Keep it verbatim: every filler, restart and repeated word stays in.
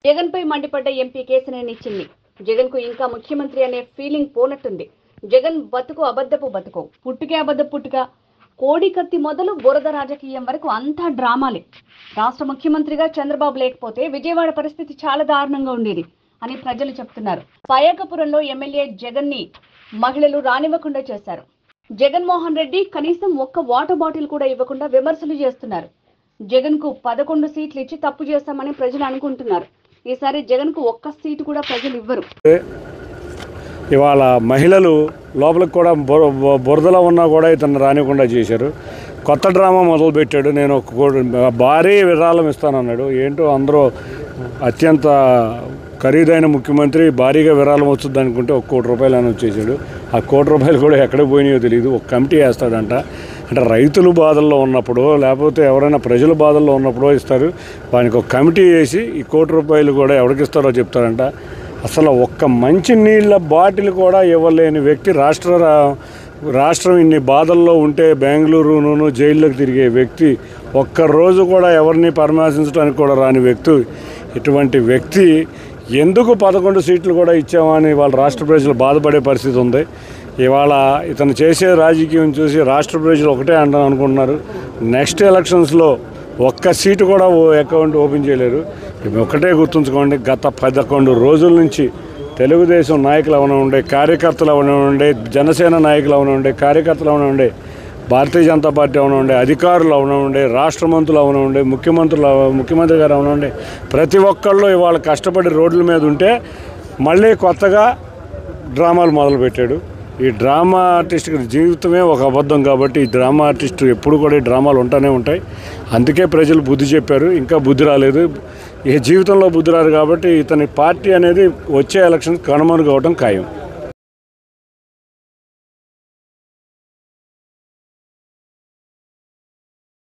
జగన్ పై మండిపడ్డ ఎంపీ కేశినేని చిన్ని. జగన్ కు ఇంకా ముఖ్యమంత్రి అనే ఫీలింగ్ పోనట్టుంది. జగన్ బతుకు అబద్ధపు బతుకు, పుట్టుకే అబద్ధ పుట్టుక, కోడి కత్తి మొదలు బురద రాజకీయం వరకు అంతా డ్రామాలే. రాష్ట్ర ముఖ్యమంత్రిగా చంద్రబాబు లేకపోతే విజయవాడ పరిస్థితి చాలా దారుణంగా ఉండేది అని ప్రజలు చెప్తున్నారు. పయాకపురంలో ఎమ్మెల్యే జగన్ ని మహిళలు రానివ్వకుండా చేశారు. జగన్మోహన్ రెడ్డి కనీసం ఒక్క వాటర్ బాటిల్ కూడా ఇవ్వకుండా విమర్శలు చేస్తున్నారు. జగన్ కు పదకొండు సీట్లు ఇచ్చి తప్పు చేస్తామని ప్రజలు అనుకుంటున్నారు. ఈసారి జగన్ కు ఒక్క సీటు కూడా ప్రజలు ఇవ్వరు. ఇవాళ మహిళలు లోపలికి కూడా బురదలో ఉన్నా కూడా ఇతను రానివ్వకుండా చేశారు. కొత్త డ్రామా మొదలు పెట్టాడు. నేను ఒక భారీ విరాళం ఇస్తానన్నాడు. ఏంటో అందరూ అత్యంత ఖరీదైన ముఖ్యమంత్రి భారీగా విరాళం వస్తుంది అనుకుంటే ఒక కోటి రూపాయలు అని వచ్చేసాడు. ఆ కోటి రూపాయలు కూడా ఎక్కడ పోయినాయో తెలియదు. ఒక కమిటీ వేస్తాడంట. అంటే రైతులు బాధల్లో ఉన్నప్పుడు లేకపోతే ఎవరైనా ప్రజల బాధల్లో ఉన్నప్పుడు ఇస్తారు. వానికి ఒక కమిటీ వేసి ఈ కోటి రూపాయలు కూడా ఎవరికి ఇస్తారో చెప్తారంట. అసలు ఒక్క మంచి నీళ్ళ బాటిల్ కూడా ఇవ్వలేని వ్యక్తి, రాష్ట్ర రాష్ట్రం ఇన్ని బాధల్లో ఉంటే బెంగళూరును జైల్లోకి తిరిగే వ్యక్తి, ఒక్కరోజు కూడా ఎవరిని పరామర్శించడానికి కూడా రాని వ్యక్తి. ఇటువంటి వ్యక్తి ఎందుకు పదకొండు సీట్లు కూడా ఇచ్చామని వాళ్ళ రాష్ట్ర ప్రజలు బాధపడే పరిస్థితి ఉంది. ఇవాళ ఇతను చేసే రాజకీయం చూసి రాష్ట్ర ప్రజలు ఒకటే అంటాను అనుకుంటున్నారు, నెక్స్ట్ ఎలక్షన్స్లో ఒక్క సీటు కూడా అకౌంట్ ఓపెన్ చేయలేరు. ఒకటే గుర్తుంచుకోండి, గత పదకొండు రోజుల నుంచి తెలుగుదేశం నాయకులు అవనండే, కార్యకర్తలు అవనండే, జనసేన నాయకులు అవనండే, కార్యకర్తలు అవనండే, భారతీయ జనతా పార్టీ అవనండే, అధికారులు అవనండే, రాష్ట్ర మంత్రులు అవనండే, ముఖ్యమంత్రులు ముఖ్యమంత్రి గారు అవనండే, ప్రతి ఒక్కళ్ళు ఇవాళ కష్టపడి రోడ్ల మీద ఉంటే మళ్ళీ కొత్తగా డ్రామాలు మొదలుపెట్టాడు. ఈ డ్రామా ఆర్టిస్ట్ జీవితమే ఒక అబద్ధం కాబట్టి ఈ డ్రామా ఆర్టిస్ట్ ఎప్పుడు కూడా ఈ డ్రామాలు ఉంటూనే ఉంటాయి. అందుకే ప్రజలు బుద్ధి చెప్పారు, ఇంకా బుద్ధి రాలేదు. ఈ జీవితంలో బుద్ధి రాదు కాబట్టి ఇతని పార్టీ అనేది వచ్చే ఎలక్షన్ కనుమరుగవడం ఖాయం.